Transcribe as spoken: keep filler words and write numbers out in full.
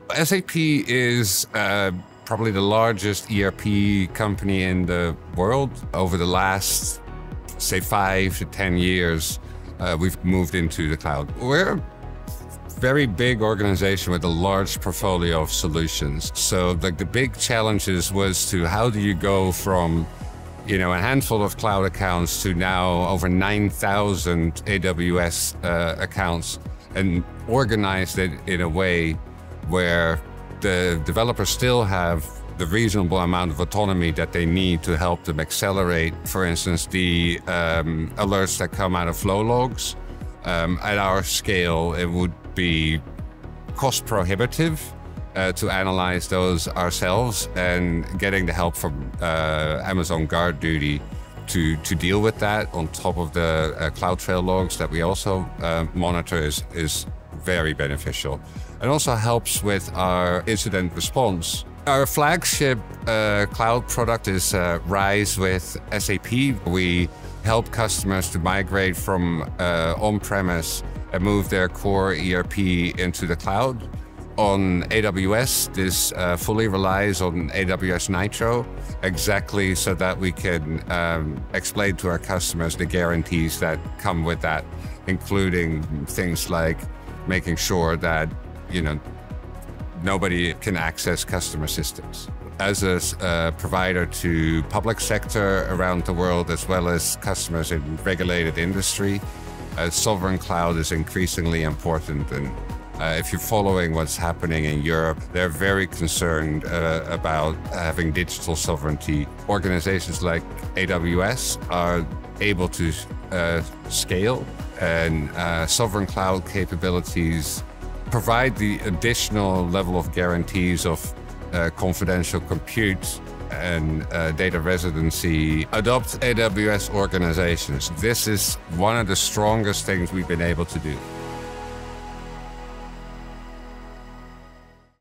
S A P is uh, probably the largest E R P company in the world. Over the last, say, five to ten years, uh, we've moved into the cloud. We're a very big organization with a large portfolio of solutions. So like the big challenges was to how do you go from you know, a handful of cloud accounts to now over nine thousand A W S uh, accounts, and organize it in a way where the developers still have the reasonable amount of autonomy that they need to help them accelerate, for instance, the um, alerts that come out of flow logs. Um, at our scale, it would be cost prohibitive uh, to analyze those ourselves, and getting the help from uh, Amazon Guard Duty to, to deal with that on top of the uh, CloudTrail logs that we also uh, monitor is, is very beneficial. It also helps with our incident response. Our flagship uh, cloud product is uh, RISE with S A P. We help customers to migrate from uh, on-premise and move their core E R P into the cloud. On A W S, this uh, fully relies on A W S Nitro, exactly so that we can um, explain to our customers the guarantees that come with that, including things like making sure that, you know, nobody can access customer systems. As a uh, provider to public sector around the world, as well as customers in regulated industry, uh, sovereign cloud is increasingly important. And uh, if you're following what's happening in Europe, they're very concerned uh, about having digital sovereignty. Organizations like A W S are able to uh, scale, and uh, sovereign cloud capabilities provide the additional level of guarantees of uh, confidential compute and uh, data residency. Adopt A W S Organizations. This is one of the strongest things we've been able to do.